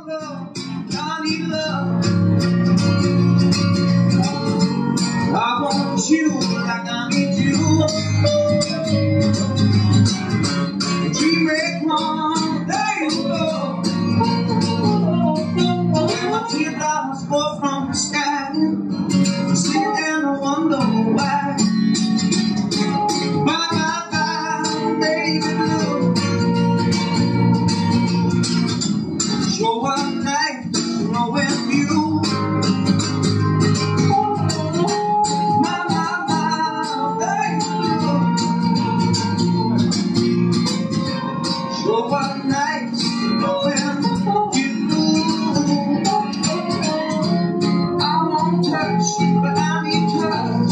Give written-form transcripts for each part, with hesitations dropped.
love, I need love. I want you like I need you. The dream may come, there you go. When my teardrops fall from the sky, I sit and I wonder why. Bye, baby blue. Sure up night, knowing you. What nights knowing you. I won't touch, but I need touch.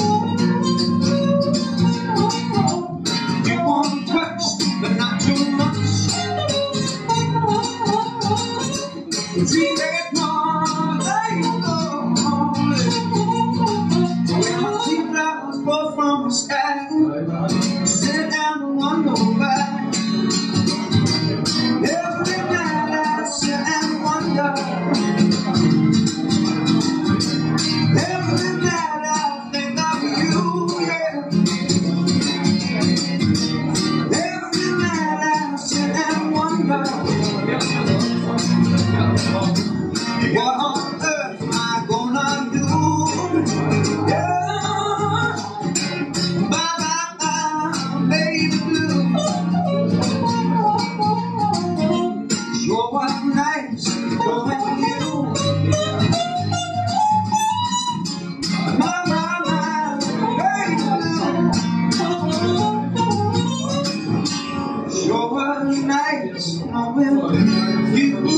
You won't touch, but not too much. Dream that more, there you go. When my teardrops fall from the sky, sit down and wonder why. Every night I sit and wonder. Every night I think of you, yeah. Every night I sit and wonder. What on earth am I gonna do? Yeah. Bye, baby blue. Sure what nights knowing you. My, baby blue. Sure what nights knowing you.